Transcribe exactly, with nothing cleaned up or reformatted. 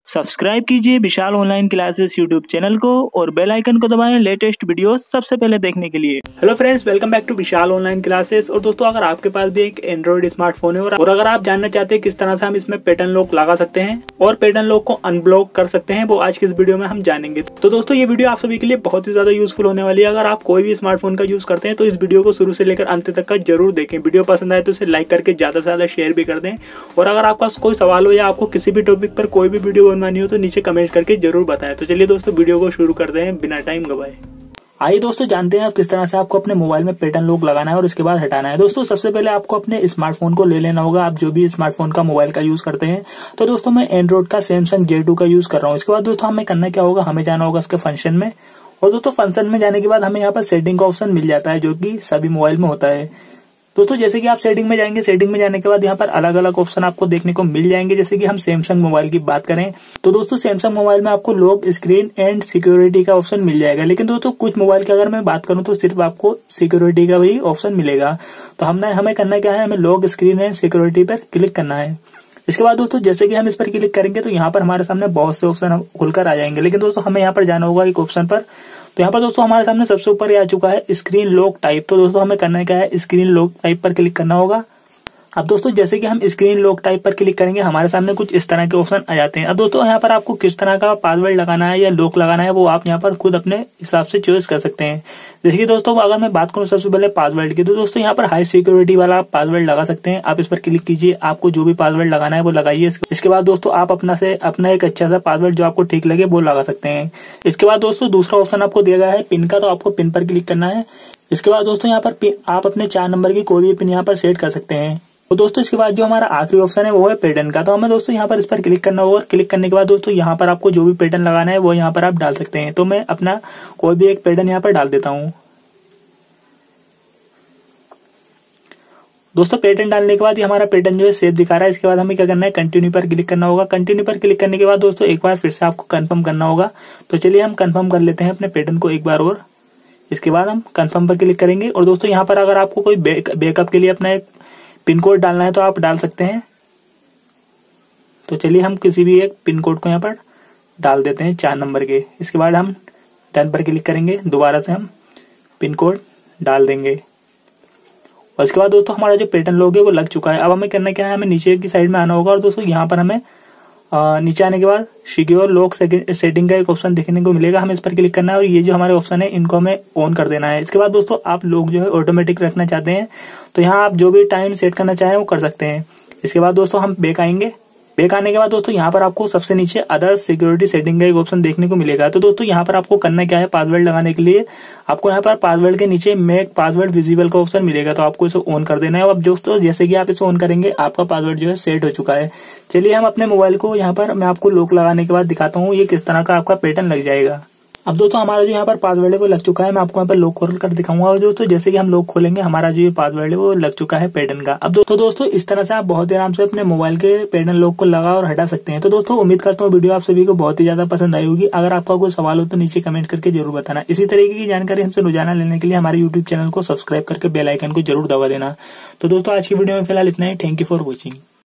Subscribe कीजिए Vishal online classes YouTube channel को और बेल आइकन को दबाएं लेटेस्ट वीडियो सबसे पहले देखने के लिए। Hello friends, welcome back to Vishal online classes. और दोस्तों, अगर आपके पास भी एक एंड्रॉइड स्मार्टफोन है और अगर आप जानना चाहते हैं किस तरह से हम इसमें पैटर्न लॉक लगा सकते हैं और पैटर्न लॉक को अनब्लॉक कर सकते हैं, वो आज की इस वीडियो में हम जानेंगे। तो दोस्तों, ये वीडियो आप सभी के लिए बहुत ही ज्यादा यूजफुल होने वाली है। अगर आप कोई भी स्मार्टफोन का यूज करते हैं तो इस वीडियो को शुरू से लेकर अंत तक का जरूर देखें। वीडियो पसंद आए तो इसे लाइक करके ज्यादा से ज्यादा शेयर भी कर दें। और अगर आपका कोई सवाल हो या आपको किसी भी टॉपिक पर कोई भी वीडियो बनवानी हो तो नीचे कमेंट करके जरूर बताएं। तो चलिए दोस्तों, वीडियो को शुरू करते हैं बिना टाइम गवाए। आइए दोस्तों, जानते हैं आप किस तरह से आपको अपने मोबाइल में पैटर्न लॉक लगाना है और इसके बाद हटाना है। दोस्तों, सबसे पहले आपको अपने स्मार्टफोन को ले लेना होगा। आप जो भी स्मार्टफोन का मोबाइल का यूज करते हैं, तो दोस्तों मैं एंड्रॉइड का सैमसंग जे टू का यूज कर रहा हूँ। इसके बाद दोस्तों हमें करना क्या होगा, हमें जाना होगा इसके फंक्शन में। और दोस्तों फंक्शन में जाने के बाद हमें यहाँ पर सेटिंग का ऑप्शन मिल जाता है, जो कि सभी मोबाइल में होता है। दोस्तों जैसे कि आप सेटिंग में जाएंगे, सेटिंग में जाने के बाद यहाँ पर अलग अलग ऑप्शन आपको देखने को मिल जाएंगे। जैसे कि हम सैमसंग मोबाइल की बात करें तो दोस्तों सैमसंग मोबाइल में आपको लॉक स्क्रीन एंड सिक्योरिटी का ऑप्शन मिल जाएगा। लेकिन दोस्तों कुछ मोबाइल की अगर मैं बात करूं तो सिर्फ आपको सिक्योरिटी का भी ऑप्शन मिलेगा। तो हमने हमें करना क्या है, हमें लॉक स्क्रीन एंड सिक्योरिटी पर क्लिक करना है। इसके बाद दोस्तों जैसे कि हम इस पर क्लिक करेंगे तो यहाँ पर हमारे सामने बहुत से ऑप्शन खुलकर आ जाएंगे। लेकिन दोस्तों हमें यहाँ पर जाना होगा एक ऑप्शन पर। तो यहाँ पर दोस्तों हमारे सामने सबसे ऊपर आ चुका है स्क्रीन लॉक टाइप। तो दोस्तों हमें करना क्या है, स्क्रीन लॉक टाइप पर क्लिक करना होगा। अब दोस्तों जैसे कि हम स्क्रीन लॉक टाइप पर क्लिक करेंगे, हमारे सामने कुछ इस तरह के ऑप्शन आ जाते हैं। अब दोस्तों यहाँ पर आपको किस तरह का पासवर्ड लगाना है या लॉक लगाना है, वो आप यहाँ पर खुद अपने हिसाब से चॉइस कर सकते हैं। जैसे कि दोस्तों अगर मैं बात करूँ सबसे पहले पासवर्ड की, तो दोस्तों यहाँ पर हाई सिक्योरिटी वाला पासवर्ड लगा सकते हैं। आप इस पर क्लिक कीजिए, आपको जो भी पासवर्ड लगाना है वो लगाइए। इसके बाद दोस्तों आप अपना से अपना एक अच्छा सा पासवर्ड जो आपको ठीक लगे वो लगा सकते हैं। इसके बाद दोस्तों दूसरा ऑप्शन आपको दिया गया है पिन का, तो आपको पिन पर क्लिक करना है। इसके बाद दोस्तों यहाँ पर आप अपने चार नंबर की कोई भी पिन यहाँ पर सेट कर सकते हैं। तो दोस्तों इसके बाद जो हमारा आखिरी ऑप्शन है वो है पैटर्न का। तो हमें दोस्तों यहाँ पर इस पर क्लिक करना होगा और क्लिक करने के बाद दोस्तों यहाँ पर आपको जो भी पैटर्न लगाना है वो यहाँ पर आप डाल सकते हैं। तो मैं अपना कोई भी एक पैटर्न यहाँ पर डाल देता हूँ। दोस्तों पैटर्न डालने के बाद ये हमारा पैटर्न जो है सेव दिखा रहा है। इसके बाद हमें क्या करना है, कंटिन्यू पर क्लिक करना होगा। कंटिन्यू पर क्लिक करने के बाद दोस्तों एक बार फिर से आपको कंफर्म करना होगा। तो चलिए हम कंफर्म कर लेते हैं अपने पैटर्न को एक बार और। इसके बाद हम कंफर्म पर क्लिक करेंगे। और दोस्तों यहाँ पर अगर आपको कोई बैकअप के लिए अपना एक पिन कोड डालना है तो आप डाल सकते हैं। तो चलिए हम किसी भी एक पिन कोड को यहाँ पर डाल देते हैं चार नंबर के। इसके बाद हम डन पर क्लिक करेंगे, दोबारा से हम पिन कोड डाल देंगे। और इसके बाद दोस्तों हमारा जो पैटर्न लॉक है वो लग चुका है। अब हमें करना क्या है, हमें नीचे की साइड में आना होगा। और दोस्तों यहाँ पर हमें आ, नीचे आने के बाद सिक्योर लॉक सेटिंग का एक ऑप्शन देखने को मिलेगा, हमें इस पर क्लिक करना है। और ये जो हमारे ऑप्शन है इनको हमें ऑन कर देना है। इसके बाद दोस्तों आप लोग जो है ऑटोमेटिक रखना चाहते हैं तो यहाँ आप जो भी टाइम सेट करना चाहें वो कर सकते हैं। इसके बाद दोस्तों हम बैक आएंगे। बैक आने के बाद दोस्तों यहाँ पर आपको सबसे नीचे अदर सिक्योरिटी सेटिंग का एक ऑप्शन देखने को मिलेगा। तो दोस्तों यहाँ पर आपको करना क्या है, पासवर्ड लगाने के लिए आपको यहाँ पर पासवर्ड के नीचे मेक पासवर्ड विजिबल का ऑप्शन मिलेगा। तो आपको इसे ऑन कर देना है। अब दोस्तों जैसे कि आप इसे ऑन करेंगे आपका पासवर्ड जो है सेट हो चुका है। चलिए हम अपने मोबाइल को यहाँ पर मैं आपको लॉक लगाने के बाद दिखाता हूँ ये किस तरह का आपका पैटर्न लग जाएगा। अब दोस्तों हमारा जो यहाँ पर पासवर्ड है वो लग चुका है। मैं आपको यहाँ पर लॉक खोल कर दिखाऊंगा। और दोस्तों जैसे कि हम लॉक खोलेंगे हमारा जो ये पासवर्ड है वो लग चुका है पैटर्न का। अब दोस्तों दोस्तों इस तरह से आप बहुत ही आराम से अपने मोबाइल के पैटर्न लॉक को लगा और हटा सकते हैं। तो दोस्तों उम्मीद करता हूँ वीडियो आप सभी को बहुत ही ज्यादा पसंद आई होगी। अगर आपका कोई सवाल हो तो नीचे कमेंट करके जरूर बताना। इसी तरीके की जानकारी हमसे रोजाना लेने के लिए हमारे यूट्यूब चैनल को सब्सक्राइब करके बेल आइकन को जरूर दबा देना। तो दोस्तों आज की वीडियो में फिलहाल इतना ही। Thank you for watching.